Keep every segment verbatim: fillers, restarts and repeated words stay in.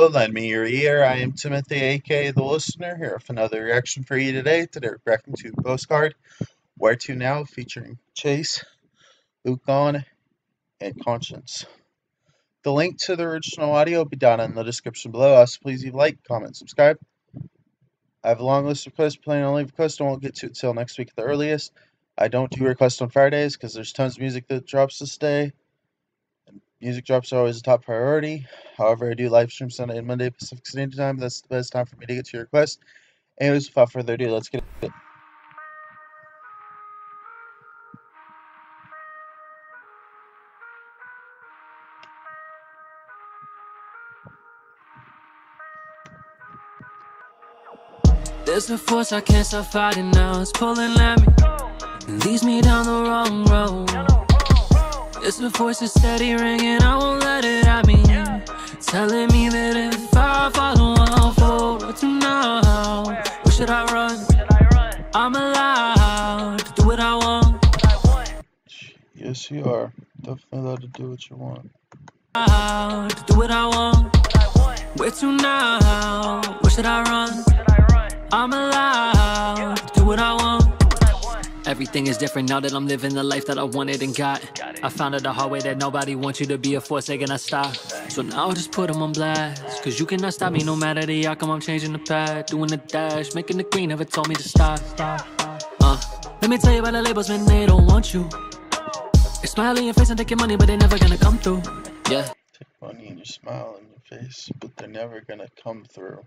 Hello, lend me your ear. I am Timothy, aka The Listener, here with another reaction for you today. Today we're reacting to Postcard, Where To Now, featuring Chase, Ukon, and Conscience. The link to the original audio will be down in the description below. Also, please leave a like, comment, subscribe. I have a long list of requests, planning on leave requests, and won't get to it till next week at the earliest. I don't do requests on Fridays because there's tons of music that drops this day. Music drops are always a top priority. However, I do live stream Sunday and Monday Pacific Standard Time. That's the best time for me to get to your request. Anyways, without further ado, let's get it. There's a force I can't stop fighting now. It's pulling at me and leads me down the wrong road. It's a voice that's steady ringing, I won't let it at me, telling me that if I follow, I'll fall. What to now? Where should I run? I'm allowed to do what I want. Yes, you are. Definitely allowed to do what you want. Allowed to do what I want. Where to now? Where should I run? I'm allowed to do what I want. Everything is different now that I'm living the life that I wanted and got. I found out the hard way that nobody wants you to be a force, they cannot stop. So now I'll just put them on blast, cause you cannot stop me no matter the outcome. I'm changing the path, doing the dash, making the green, never told me to stop. Uh, let me tell you about the labels when they don't want you. They smile in your face and take your money, but they're never gonna come through. Yeah. Take money and your smile in your face, but they're never gonna come through.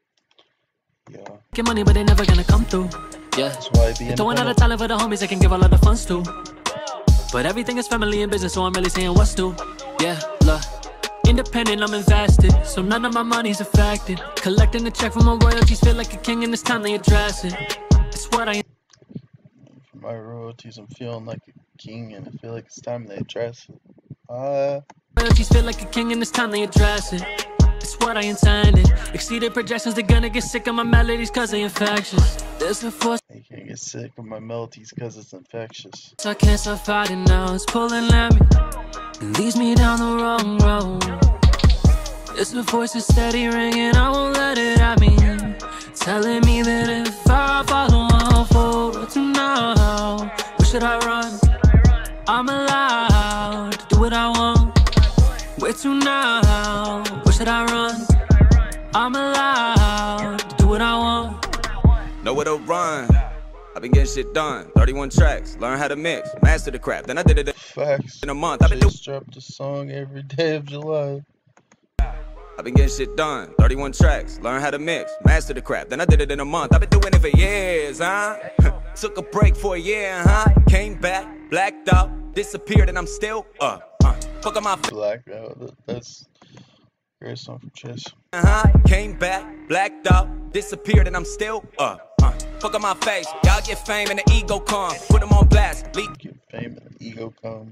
Yeah. Get money, but they're never gonna come through. Yeah. That's why I be throwing out a talent for the homies, I can give a lot of funds to. But everything is family and business, so I'm really saying what's due. Yeah, look. Independent, I'm invested, so none of my money's affected. Collecting a check from my royalties, feel like a king, and it's time they address it. It's what I. For my royalties, I'm feeling like a king, and I feel like it's time they address it. Uh. Royalties feel like a king, and it's time they address it. It's what I intended. Exceeded projections, they're gonna get sick of my melodies cause they infectious. There's a force. They can't get sick of my melodies cause it's infectious. So I can't stop fighting now, it's pulling at me and leads me down the wrong road. It's a voice that's steady ringing, I won't let it at me, telling me that if I follow, I'll fall. What to now? Where should I run? I'm allowed to do what I want. Where to now? Where should I run? I'm allowed to do what I want. Nowhere to run. I've been getting shit done. thirty-one tracks. Learn how to mix. Master the craft. Then I did it Facts. in a month. I've been just dropped a song every day of July. I've been getting shit done. thirty-one tracks. Learn how to mix. Master the craft. Then I did it in a month. I've been doing it for years, huh? Took a break for a year, huh? Came back, blacked out, disappeared, and I'm still up. Uh, fuck on my face. Blacked out. That's a great song from Chase. Uh-huh. Came back, blacked out, disappeared, and I'm still up. Uh, fuck on my face. Y'all get fame and the ego come. Put them on blast. Leak. Get fame and the ego come.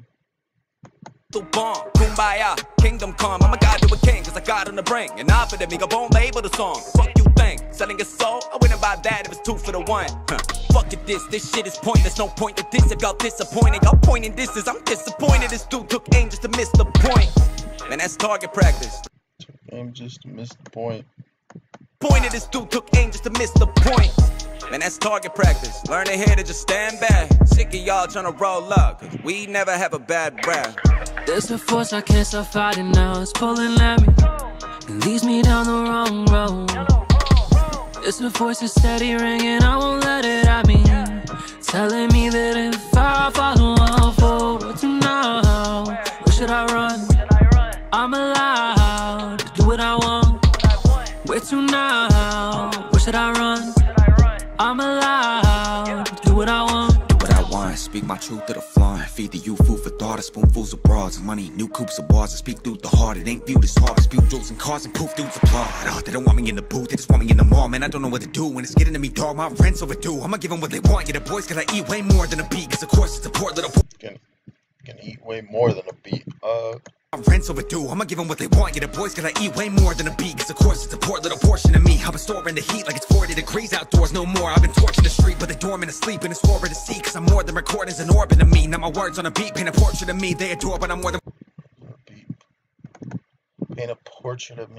Bomb, kumbaya, kingdom come. I'm a god to a king, cause I got on the brink. And offered to me, go bone label the song. Fuck you think, selling a soul? I wouldn't buy that if it's two for the one. Huh. Fuck it, this, this shit is pointless. No point to this if y'all disappointed. Y'all pointing this is I'm disappointed. This dude took aim just to miss the point. Man, that's target practice. Took aim just to miss the point. Pointed, this dude took aim just to miss the point. Man, that's target practice. Learn to hear to just stand back. Sick of y'all trying to roll up, cause we never have a bad breath. There's a force I can't stop fighting now, it's pulling at me and leads me down the wrong road. It's a voice that's steady ringing, I won't let it at me, telling me that if I follow, I'll fall. What to now? Where should I run? I'm allowed to do what I want. Where to now? Where should I run? I'm allowed to do what I want. What I want, speak my truth to the flaunt. Feed the youth food for thought, spoonfuls of broads and money, new coops of bars. I speak through the heart, it ain't viewed as hard. Spew jewels and cars and poof dudes applaud. Oh, they don't want me in the booth, they just want me in the mall. Man, I don't know what to do when it's getting to me, dog. My rent's overdue. I'ma give them what they want. Yeah, the boys gotta eat way more than a beat, cause of course it's a poor little. Gonna, gonna eat way more than a beat. Uh. My rent's overdue, I'ma give them what they want. Yeah, the boys gotta eat way more than a beat, cause of course it's a poor little portion of me. I've been storing the heat like it's forty degrees outdoors, no more. I've been torching the street, but they dormant asleep, and it's horrid to see, cause I'm more than recordings and orbit of me. Now my words on a beat paint a portrait of me, they adore, but I'm more than Paint a portrait of me.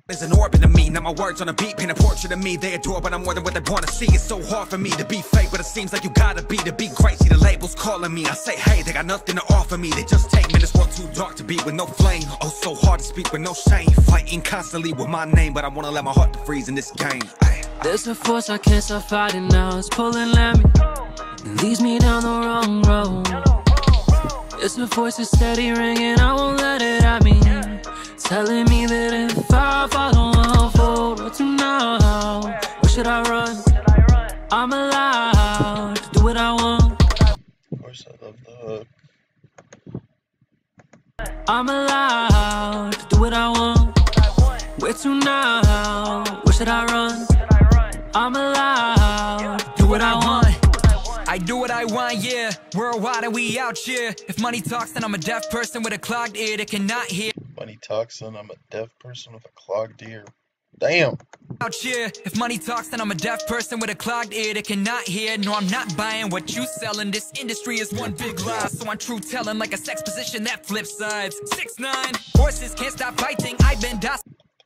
There's an orbit of me, now my words on a beat paint a portrait of me. They adore, but I'm more than what they wanna see. It's so hard for me to be fake, but it seems like you gotta be to be great. See the labels calling me, I say hey, they got nothing to offer me. They just take me, this world too dark to be with no flame. Oh, so hard to speak with no shame. Fighting constantly with my name, but I wanna let my heart to freeze in this game. Ay, ay. There's a force I can't stop fighting now. It's pulling at me, it leads me down the wrong road. It's a voice that's steady ringing, I won't let it at me, telling me that if I follow, I'll fold. What to now? Where should I run? I'm allowed to do what I want. Of course, I love the hook. I'm allowed to do what I want. Where to now? Where should I run? I'm allowed to do what I want. I do what I want, yeah. Worldwide and we out here. If money talks, then I'm a deaf person with a clogged ear that cannot hear. Money talks, and I'm a deaf person with a clogged ear. Damn. Out here. If money talks, then I'm a deaf person with a clogged ear that cannot hear. No, I'm not buying what you selling. This industry is one big lie, so I'm true telling like a sex position that flips sides. Six nine horses can't stop fighting. I've been docile.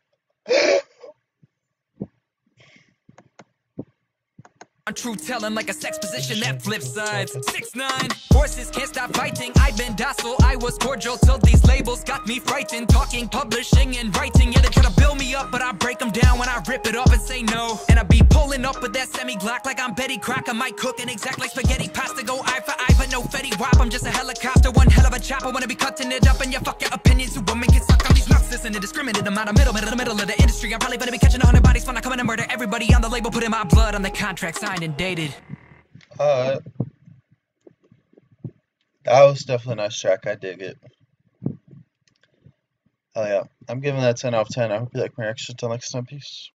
I'm true telling like a sex position that flips sides. Six nine horses can't stop fighting. I've been docile, I was cordial till these labels got me frightened. Talking, publishing, and writing. Yeah, they try to build me up, but I break them down when I rip it off and say no. And I be pulling up with that semi-glock like I'm Betty Crocker. Might cook an exact like spaghetti pasta. Go eye for eye, but no Fetty Wap. I'm just a helicopter, one hell of a chopper. Wanna be cutting it up, and your fuck your opinions. Who women can suck on these nuts. Listen to discriminate. I'm out of middle, middle, middle of the industry. I'm probably gonna be catching a hundred bodies when I come in and murder everybody on the label. Putting my blood on the contract signed and dated. Uh, that was definitely a nice track. I dig it. Oh yeah, I'm giving that ten out of ten. I hope you like my reaction. Till next time, peace.